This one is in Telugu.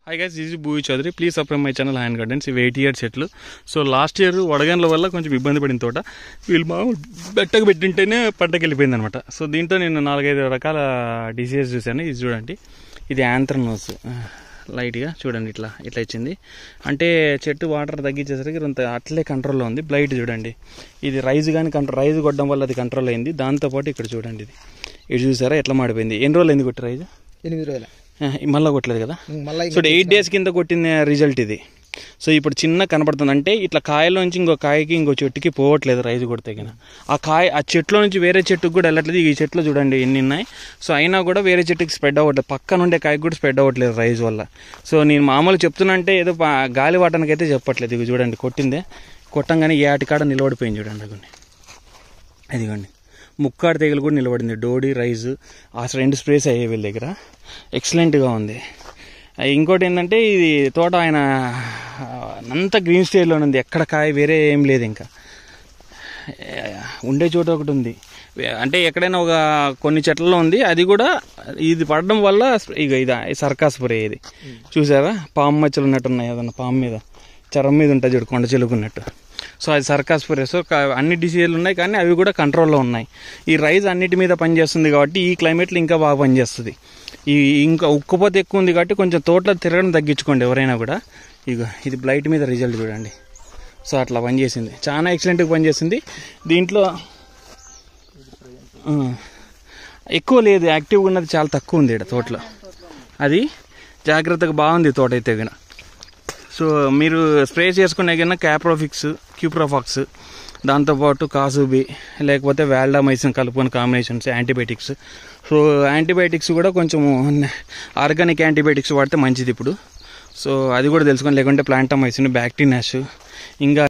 Hi guys, this is Bhuvi Chaudhary. Please subscribe my channel hand gardens. ఇవి 8 years చెట్లు. సో లాస్ట్ ఇయర్ వడగండ్ల వల్ల కొంచెం ఇబ్బంది పడిన తోట వీళ్ళు మామూలు బెట్టకు పెట్టింటేనే పంటకి వెళ్ళిపోయింది అనమాట. సో దీంతో నేను 4-5 రకాల డిసీజెస్ చూశాను. ఇది చూడండి, ఇది యాంథ్రనోస్. లైట్గా చూడండి, ఇట్లా ఇచ్చింది. అంటే చెట్టు వాటర్ తగ్గించేసరికి కొంత అట్లే కంట్రోల్లో ఉంది. బ్లైట్ చూడండి, ఇది రైజ్ కానీ రైజ్ కొట్టడం వల్ల అది కంట్రోల్ అయింది. దాంతోపాటు ఇక్కడ చూడండి, ఇది చూసారా ఎట్లా మాడిపోయింది. ఎన్ని రోజులు ఎందుకు కొట్టి రైజ్? 8 రోజులు. మళ్ళీ కొట్టలేదు కదా. సో 8 days కింద కొట్టిన రిజల్ట్ ఇది. సో ఇప్పుడు చిన్న కనపడుతుంది, అంటే ఇట్లా కాయలోంచి ఇంకో కాయకి ఇంకో చెట్టుకి పోవట్లేదు రైజు కొడితే కన్నా. ఆ చెట్లో నుంచి వేరే చెట్టుకు కూడా వెళ్ళట్లేదు. ఈ చెట్లు చూడండి ఎన్ని ఉన్నాయి. సో అయినా కూడా వేరే చెట్టుకి స్ప్రెడ్ అవ్వట్లేదు, పక్కన ఉండే కాయకి కూడా స్ప్రెడ్ అవ్వట్లేదు రైజు వల్ల. సో నేను మామూలు చెప్తున్నా అంటే ఏదో గాలి వాటానికి అయితే చెప్పట్లేదు. ఇవి చూడండి, కొట్టిందే కొట్టంగానే ఏటికాడ నిలబడిపోయింది చూడండి. అదిగోండి, ముక్కాడు తెగులు కూడా నిలబడింది. డోడీ రైజు ఆ 2 స్ప్రేస్ అయ్యే వీళ్ళ దగ్గర ఎక్సలెంట్గా ఉంది. ఇంకోటి ఏంటంటే ఇది తోట ఆయన అంతా గ్రీన్ స్టేజ్లో ఉంది, ఎక్కడ కాయ వేరే ఏం లేదు. ఇంకా ఉండే చోట ఒకటి ఉంది, అంటే ఎక్కడైనా ఒక కొన్ని చెట్లలో ఉంది. అది కూడా ఇది పడడం వల్ల ఇది సర్కాస్ స్ప్రే. ఇది చూసారా, పాము మచ్చలు ఉన్నట్టున్నాయి. ఏదన్నా పాము మీద చరం మీద ఉంటుంది చూడు, కొండ చిలుకున్నట్టు. సో అది సర్కాస్ స్ప్రే. సో అన్ని డిసీజులు ఉన్నాయి, కానీ అవి కూడా కంట్రోల్లో ఉన్నాయి. ఈ రైజ్ అన్నిటి మీద పనిచేస్తుంది కాబట్టి ఈ క్లైమేట్లో ఇంకా బాగా పనిచేస్తుంది. ఇంకా ఉక్కపోతే ఎక్కువ ఉంది కాబట్టి కొంచెం తోటలో తిరగడం తగ్గించుకోండి ఎవరైనా కూడా. ఇది బ్లైట్ మీద రిజల్ట్ చూడండి. సో అట్లా పనిచేసింది, చాలా ఎక్సలెంట్గా పనిచేసింది. దీంట్లో ఎక్కువ లేదు, యాక్టివ్గా ఉన్నది చాలా తక్కువ ఉంది ఇక్కడ తోటలో. అది జాగ్రత్తగా బాగుంది తోట అయితే కనుక. సో మీరు స్ప్రే చేసుకునే కన్నా క్యూప్రోఫాక్స్, దాంతోపాటు కాసుబి లేకపోతే వాల్డామైసిన్ కలుపుకొని కాంబినేషన్స్, యాంటీబయాటిక్స్. సో యాంటీబయాటిక్స్ కూడా కొంచెం ఆర్గానిక్ యాంటీబయాటిక్స్ వాడితే మంచిది ఇప్పుడు. సో అది కూడా తెలుసుకోండి, లేకుంటే ప్లాంటమైసిన్, బ్యాక్టీరియాస్, ఇంకా